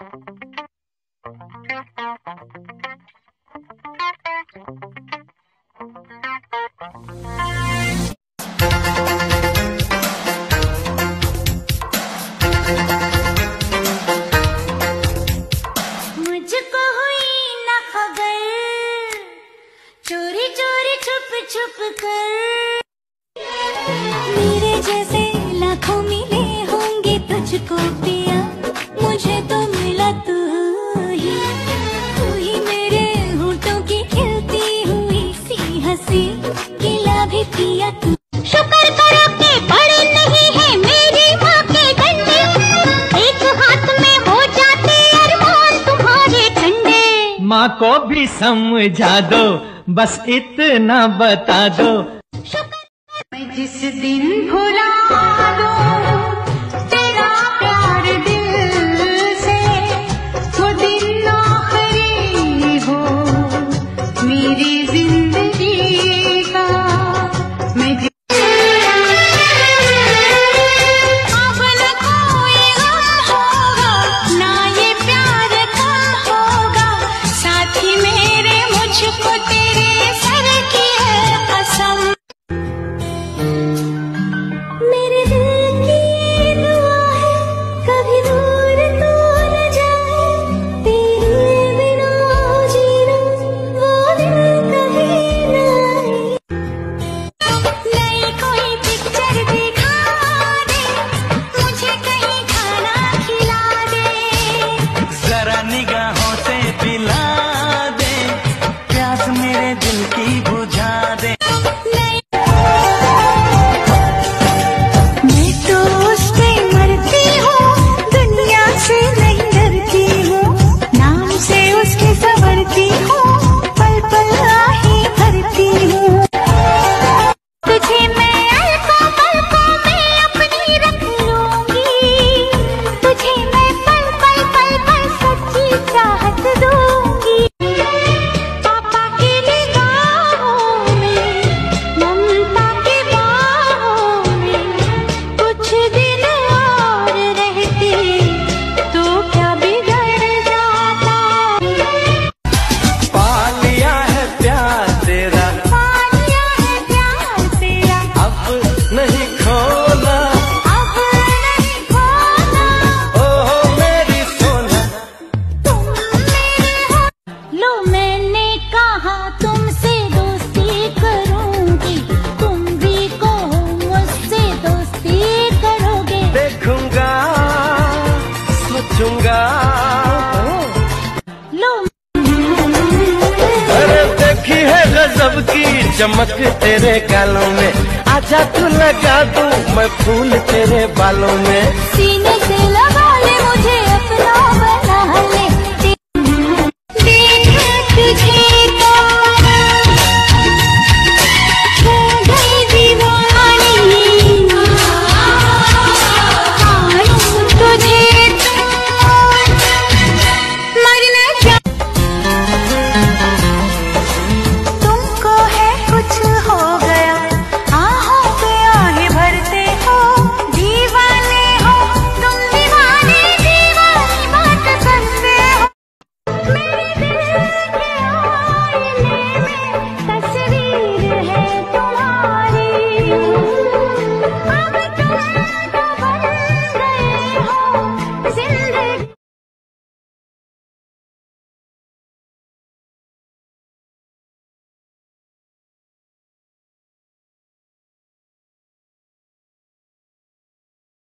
मुझको हुई न खबर, चोरी चोरी छुप छुप कर। मेरे जैसे लाखों मिले होंगे तुझको पिया, मुझे तो मिला तू ही मेरे होठों की खिलती हुई सी हंसी, खिला भी पिया तू। शुक्र करो के बड़े नहीं है मेरी माँ के डंडे, एक हाथ में हो जाते अरमान तुम्हारे ठंडे। माँ को भी समझा दो, बस इतना बता दो। मैं जिस दिन भुला दूं तेरा प्यार दिल से, वो दिन आखिरी हो मेरी जिंदगी का। मैं अब न कोई गम होगा, ना ये प्यार कम होगा, साथी मेरे मुझको तेरे सर की है कसम। मेरे दिल की दुआ है कभी दूर तो न जाए, तेरे बिना जीना वो दिन कभी न आए। नई कोई पिक्चर दिखा दे, मुझे कहीं खाना खिला दे, जरा निगाहों से पिला दे, प्यास मेरे दिल की बुझा दे। मैं तो उससे मरती हूँ, दुनिया से नहीं डरती हूँ, नाम से उसके संवरती हूँ, पल पल आही भरती हूँ। तुझे मैं पल में अपनी रख लूंगी, तुझे मैं पल पल सच्ची चाहत दूंगी। पापा की निगाहों में, ममता की बाहों में, कुछ दिन और रहते तो क्या बिगड़ जाता। पा लिया है प्यार तेरा, पा लिया है प्यार तेरा, अब नहीं खोना, अब नहीं खोना। ओहो मेरी सोना। तुम मेरे हो। लो मैंने कहा तुमसे दोस्ती करूंगी, तुम भी कहो मुझसे दोस्ती करोगे। देखूंगा, सोचूंगा, लो अरे देखी है गजब की चमक तेरे गालों में, आजा तू लगा दूं मैं फूल तेरे बालों में। सीने से लगा ले मुझे अपना बना ले, देखा तुझे तो हो गई दीवानी, पायूं तुझे तो मरना क्या। तुमको है कुछ हो गया, आहों पे आहे भरते हो, दीवाने हो तुम, दीवाने दीवानी बात करते हो। मेरे दिल के आईने में तस्वीर है तुम्हारी, अब तुम तो बन गए हो जिंदगी।